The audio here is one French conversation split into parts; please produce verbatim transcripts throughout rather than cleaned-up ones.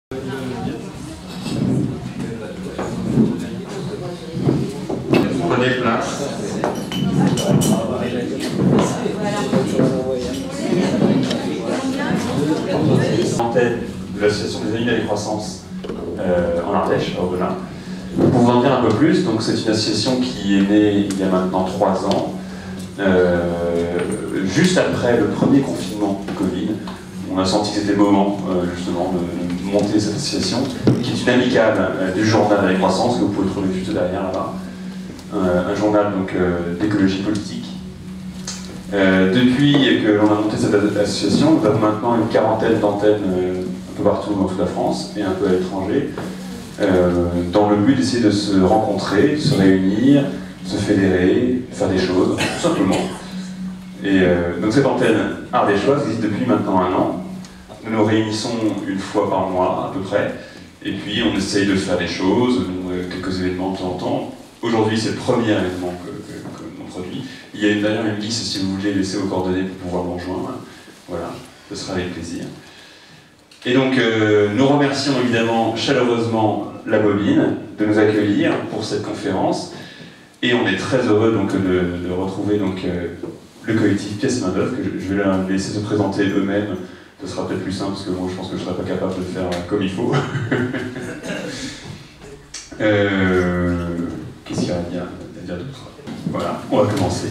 Prenez place. Antenne de l'association des Amis de la Croissance euh, en Ardèche, à Aubenas. Pour vous en dire un peu plus, donc c'est une association qui est née il y a maintenant trois ans, euh, juste après le premier confinement du Covid. On a senti que c'était le moment euh, justement de monter cette association, qui est une amicale euh, du journal de la Croissance, que vous pouvez trouver juste derrière là-bas. Euh, un journal donc euh, d'écologie politique. Euh, depuis que l'on a monté cette association, nous avons maintenant une quarantaine d'antennes euh, un peu partout dans toute la France et un peu à l'étranger, euh, dans le but d'essayer de se rencontrer, de se réunir, de se fédérer, de faire des choses, tout simplement. Et euh, donc cette antenne ardéchoise existe depuis maintenant un an. Nous nous réunissons une fois par mois à peu près, et puis on essaye de faire des choses, quelques événements de temps en temps. Aujourd'hui, c'est le premier événement que, que, que l'on produit. Il y a d'ailleurs une liste, si vous voulez laisser vos coordonnées pour pouvoir nous rejoindre. Voilà, ce sera avec plaisir. Et donc, euh, nous remercions évidemment chaleureusement la Bobine de nous accueillir pour cette conférence. Et on est très heureux donc, de, de retrouver donc, euh, le collectif Pièce Main d'œuvre, que je, je vais leur laisser se présenter eux-mêmes. Ce sera peut-être plus simple, parce que moi, je pense que je ne serai pas capable de le faire comme il faut. euh, Qu'est-ce qu'il y a à dire, à dire d'autre? Voilà, on va commencer.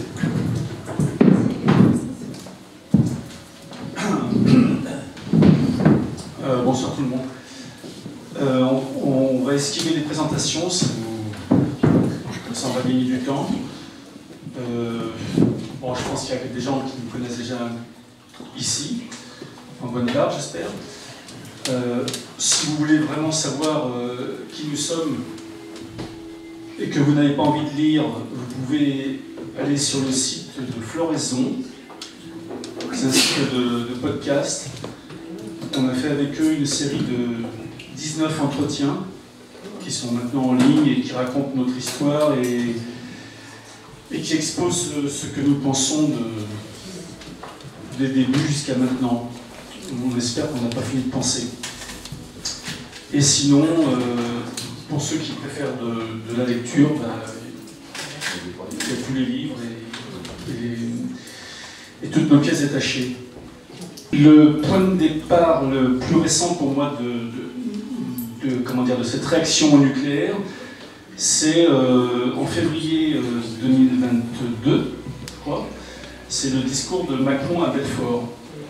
Euh, bonsoir tout le monde. Euh, on, on va esquiver les présentations, si vous... comme ça on va gagner du temps. Euh, bon, je pense qu'il y a des gens qui nous connaissent déjà ici, en bonne part, j'espère. Euh, si vous voulez vraiment savoir euh, qui nous sommes, et que vous n'avez pas envie de lire, vous pouvez aller sur le site de Floraison. C'est un site de, de podcast. On a fait avec eux une série de dix-neuf entretiens qui sont maintenant en ligne et qui racontent notre histoire et, et qui exposent ce, ce que nous pensons de, des débuts jusqu'à maintenant. On espère qu'on n'a pas fini de penser. Et sinon, euh, pour ceux qui préfèrent de, de la lecture, bah, il y a tous les livres et, et, les, et toutes nos pièces détachées. Le point de départ le plus récent pour moi de, de, de, comment dire, de cette réaction au nucléaire, c'est euh, en février euh, deux mille vingt-deux, je crois, c'est le discours de Macron à Belfort,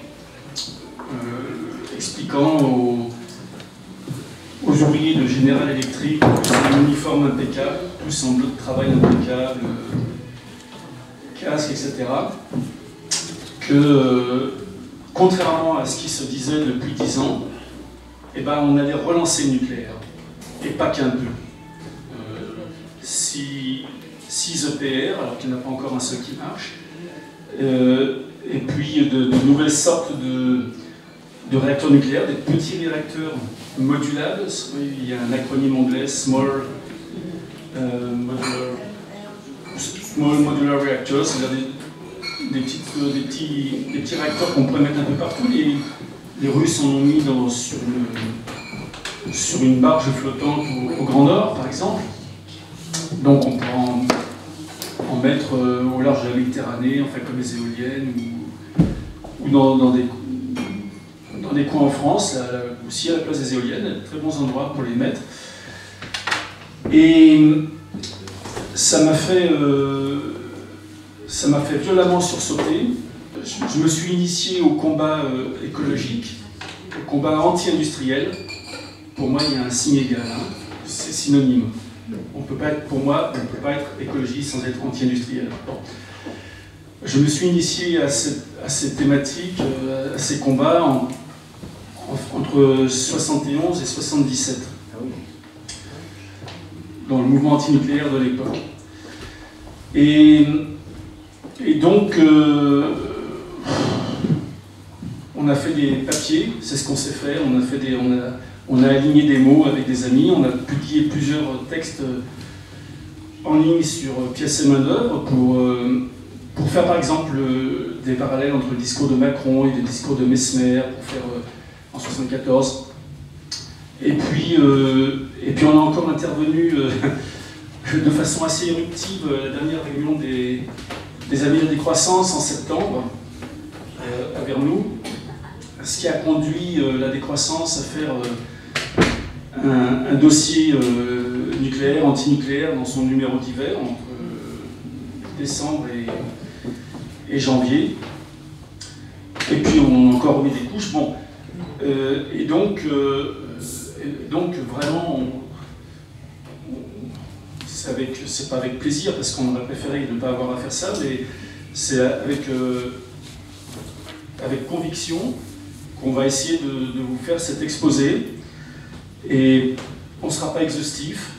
euh, expliquant aux aux ouvriers de General Electric, tous en uniforme impeccable, tous en bleu de travail impeccable, euh, casque, et cetera, que, euh, contrairement à ce qui se disait depuis dix ans, eh ben, on allait relancer le nucléaire, et pas qu'un peu. Euh, six, six E P R, alors qu'il n'y en a pas encore un seul qui marche, euh, et puis de, de nouvelles sortes de, de réacteurs nucléaires, des petits réacteurs modulables. Il y a un acronyme anglais, Small, euh, modular, small Modular Reactors, c'est-à-dire des, des, petites, des, petits, des petits réacteurs qu'on pourrait mettre un peu partout. Les, les Russes en ont mis dans, sur, le, sur une barge flottante au, au Grand Nord, par exemple. Donc on pourra en, en mettre au large de la Méditerranée, enfin comme les éoliennes, ou, ou dans, dans des dans des coins en France, là, là, aussi à la place des éoliennes, très bons endroits pour les mettre. Et ça m'a fait, euh, ça m'a fait violemment sursauter. Je, je me suis initié au combat euh, écologique, au combat anti-industriel. Pour moi, il y a un signe égal, hein. C'est synonyme. On peut pas être, pour moi, on ne peut pas être écologiste sans être anti-industriel. Bon. Je me suis initié à, cette, à ces thématiques, euh, à ces combats en, entre soixante et onze et soixante-dix-sept, dans le mouvement antinucléaire de l'époque. Et, et donc, euh, on a fait des papiers, c'est ce qu'on sait faire, on a, fait des, on, a, on a aligné des mots avec des amis, on a publié plusieurs textes en ligne sur Pièce et Main d'œuvre pour, euh, pour faire par exemple des parallèles entre le discours de Macron et le discours de Messmer, pour faire... Euh, en soixante-quatorze, Et puis, euh, et puis on a encore intervenu euh, de façon assez éruptive à la dernière réunion des, des Amis de la décroissance en septembre euh, à Vernoux, ce qui a conduit euh, la décroissance à faire euh, un, un dossier euh, nucléaire, antinucléaire dans son numéro d'hiver entre euh, décembre et, et janvier. Et puis on a encore remis des couches. Bon, euh, et donc, euh, et donc vraiment, on, on, c'est avec, c'est pas avec plaisir parce qu'on aurait préféré ne pas avoir à faire ça, mais c'est avec, euh, avec conviction qu'on va essayer de, de vous faire cet exposé. Et on ne sera pas exhaustif.